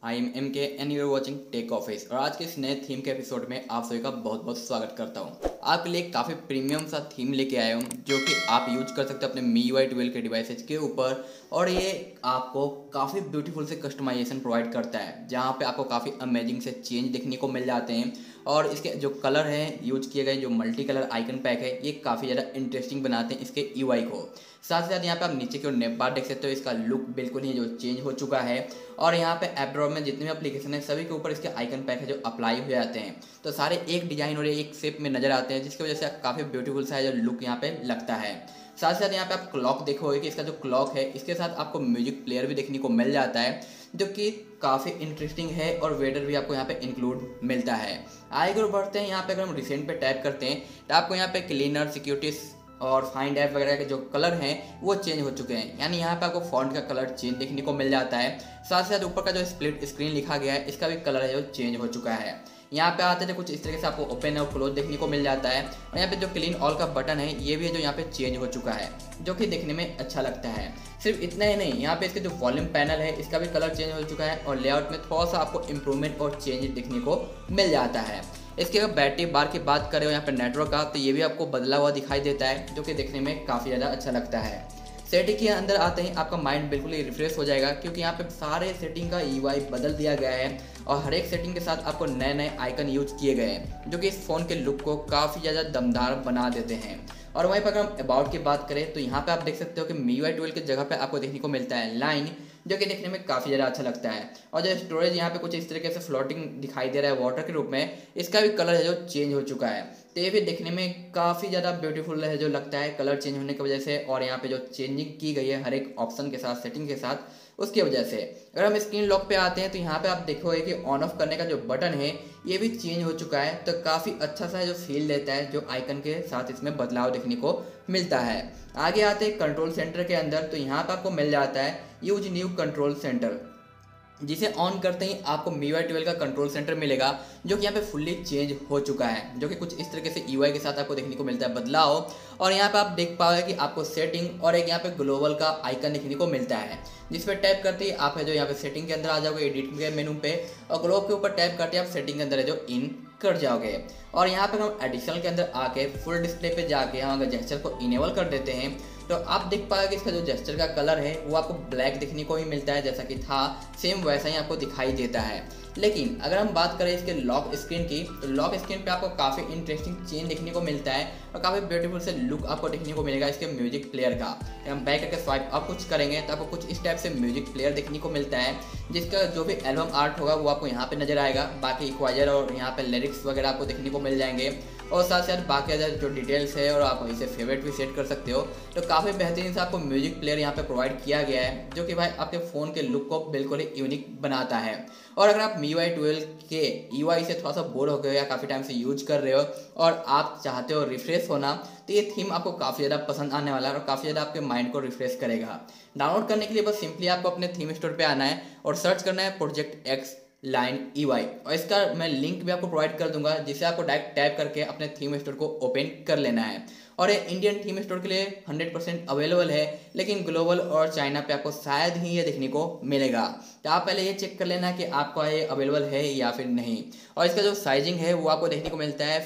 I am M K and you are watching tech office. और आज के इस नए थीम के एपिसोड में आप सभी का बहुत बहुत स्वागत करता हूं। आपके लिए काफ़ी प्रीमियम सा थीम लेके आया हूं जो कि आप यूज कर सकते हो अपने MIUI 12 के डिवाइसेज के ऊपर। और ये आपको काफ़ी ब्यूटीफुल से कस्टमाइजेशन प्रोवाइड करता है जहाँ पे आपको काफ़ी अमेजिंग से चेंज देखने को मिल जाते हैं। और इसके जो कलर हैं यूज किए गए, जो मल्टी कलर आइकन पैक है, ये काफ़ी ज़्यादा इंटरेस्टिंग बनाते हैं इसके UI को। साथ ही साथ यहाँ पे आप नीचे की ओर नेप बार देख सकते हो, इसका लुक बिल्कुल ही जो चेंज हो चुका है। और यहाँ पे ऐप ड्रॉअर में जितने भी एप्लीकेशन है सभी के ऊपर इसके आइकन पैक है जो अप्लाई हो जाते हैं, तो सारे एक डिजाइन और एक शेप में नजर आते हैं, जिसकी वजह से काफ़ी ब्यूटीफुल सा जो लुक यहाँ पे लगता है। साथ ही साथ यहाँ पे आप क्लॉक देखोगे कि इसका जो क्लॉक है इसके साथ आपको म्यूजिक प्लेयर भी देखने को मिल जाता है जो कि काफ़ी इंटरेस्टिंग है। और वेडर भी आपको यहाँ पे इंक्लूड मिलता है। आगे और बढ़ते हैं, यहाँ पे अगर हम रिसेंट पे टैप करते हैं तो आपको यहाँ पे क्लीनर, सिक्योरिटी और फाइंड ऐप वगैरह के जो कलर हैं वो चेंज हो चुके हैं, यानी यहाँ पे आपको फॉन्ट का कलर चेंज देखने को मिल जाता है। साथ ही साथ ऊपर का जो स्प्लिट स्क्रीन लिखा गया है इसका भी कलर है जो चेंज हो चुका है। यहाँ पे आते हैं कुछ इस तरीके से आपको ओपन और क्लोज देखने को मिल जाता है। और यहाँ पे जो क्लीन ऑल का बटन है ये भी है जो यहाँ पे चेंज हो चुका है, जो कि देखने में अच्छा लगता है। सिर्फ इतना ही नहीं, यहाँ पे इसके जो वॉल्यूम पैनल है इसका भी कलर चेंज हो चुका है और लेआउट में थोड़ा सा आपको इंप्रूवमेंट और चेंज देखने को मिल जाता है। इसके अगर बैटरी बार की बात करें यहाँ पे नेटवर्क का, तो ये भी आपको बदला हुआ दिखाई देता है जो कि देखने में काफ़ी ज़्यादा अच्छा लगता है। सेटिंग के अंदर आते ही आपका माइंड बिल्कुल ही रिफ्रेश हो जाएगा, क्योंकि यहाँ पे सारे सेटिंग का UI बदल दिया गया है और हर एक सेटिंग के साथ आपको नए नए आइकन यूज किए गए हैं जो कि इस फ़ोन के लुक को काफ़ी ज़्यादा दमदार बना देते हैं। और वहीं पर अगर हम अबाउट की बात करें तो यहाँ पे आप देख सकते हो कि MIUI 12 की जगह पे आपको देखने को मिलता है लाइन, जो कि देखने में काफ़ी ज़्यादा अच्छा लगता है। और जो स्टोरेज यहाँ पे कुछ इस तरीके से फ्लोटिंग दिखाई दे रहा है वाटर के रूप में, इसका भी कलर है जो चेंज हो चुका है। तो ये भी देखने में काफ़ी ज़्यादा ब्यूटीफुल है जो लगता है कलर चेंज होने की वजह से। और यहाँ पे जो चेंजिंग की गई है हर एक ऑप्शन के साथ, सेटिंग के साथ, उसकी वजह से। अगर हम स्क्रीन लॉक पे आते हैं तो यहाँ पे आप देखोगे कि ऑन ऑफ करने का जो बटन है ये भी चेंज हो चुका है, तो काफ़ी अच्छा सा जो फील देता है जो आइकन के साथ इसमें बदलाव देखने को मिलता है। आगे आते हैं कंट्रोल सेंटर के अंदर, तो यहाँ पर आपको मिल जाता है यूज न्यू कंट्रोल सेंटर, जिसे ऑन करते ही आपको MIUI 12 का कंट्रोल सेंटर मिलेगा जो कि यहाँ पे फुल्ली चेंज हो चुका है, जो कि कुछ इस तरीके से UI के साथ आपको देखने को मिलता है बदलाव। और यहाँ पे आप देख पाओगे कि आपको सेटिंग और एक यहाँ पे ग्लोबल का आइकन देखने को मिलता है, जिस पर टैप करते ही आप है जो यहाँ पे सेटिंग के अंदर आ जाओगे एडिट के मेनू पे, और ग्लोब के ऊपर टैप करते ही आप सेटिंग के अंदर है जो इन कर जाओगे। और यहाँ पर हम एडिशनल के अंदर आके फुल डिस्प्ले पे जाके हम अगर जेस्चर को इनेबल कर देते हैं तो आप देख पाओगे इसका जो जेस्चर का कलर है वो आपको ब्लैक देखने को ही मिलता है, जैसा कि था सेम वैसा ही आपको दिखाई देता है। लेकिन अगर हम बात करें इसके लॉक स्क्रीन की, तो लॉक स्क्रीन पे आपको काफ़ी इंटरेस्टिंग चेंज देखने को मिलता है और काफ़ी ब्यूटीफुल से लुक आपको देखने को मिलेगा इसके म्यूजिक प्लेयर का। हम बैक करके स्वाइप अप कुछ करेंगे तो आपको कुछ इस टाइप से म्यूजिक प्लेयर देखने को मिलता है, जिसका जो भी एल्बम आर्ट होगा वो आपको यहाँ पे नजर आएगा। बाकी इक्वाइजर और यहाँ पे लिरिक्स वगैरह आपको देखने को मिल जाएंगे, और साथ साथ बाकी अदर जो डिटेल्स है, और आप इसे फेवरेट भी सेट कर सकते हो। तो काफ़ी बेहतरीन से आपको म्यूजिक प्लेयर यहाँ पे प्रोवाइड किया गया है जो कि भाई आपके फ़ोन के लुक को बिल्कुल ही यूनिक बनाता है। और अगर आप MIUI 12 के UI से थोड़ा सा बोर हो गए या काफ़ी टाइम से यूज कर रहे हो और आप चाहते हो रिफ्रेश होना, तो ये थीम आपको काफ़ी ज़्यादा पसंद आने वाला है और काफ़ी ज़्यादा आपके माइंड को रिफ्रेश करेगा। डाउनलोड करने के लिए बस सिंपली आपको अपने थीम स्टोर पे आना है और सर्च करना है प्रोजेक्ट X लाइन EY, और इसका मैं लिंक भी आपको प्रोवाइड कर दूंगा, जिसे आपको डायरेक्ट टैप करके अपने थीम स्टोर को ओपन कर लेना है। और ये इंडियन थीम स्टोर के लिए 100% अवेलेबल है, लेकिन ग्लोबल और चाइना पे आपको शायद ही ये देखने को मिलेगा। तो आप पहले ये चेक कर लेना कि आपका ये अवेलेबल है या फिर नहीं। और इसका जो साइजिंग है वो आपको देखने को मिलता है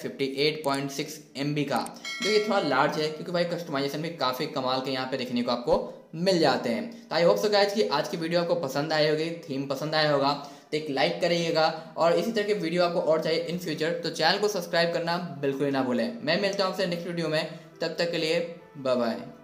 58.6 MB का, जो कि थोड़ा लार्ज है, क्योंकि भाई कस्टमाइजेशन भी काफ़ी कमाल के यहाँ पे देखने को आपको मिल जाते हैं। तो आई होप सो गाइस कि आज की वीडियो आपको पसंद आई होगी, थीम पसंद आया होगा, तो एक लाइक करिएगा। और इसी तरह के वीडियो आपको और चाहिए इन फ्यूचर तो चैनल को सब्सक्राइब करना बिल्कुल ही ना भूलें। मैं मिलता हूँ आपसे नेक्स्ट वीडियो में, तब तक के लिए बाय बाय।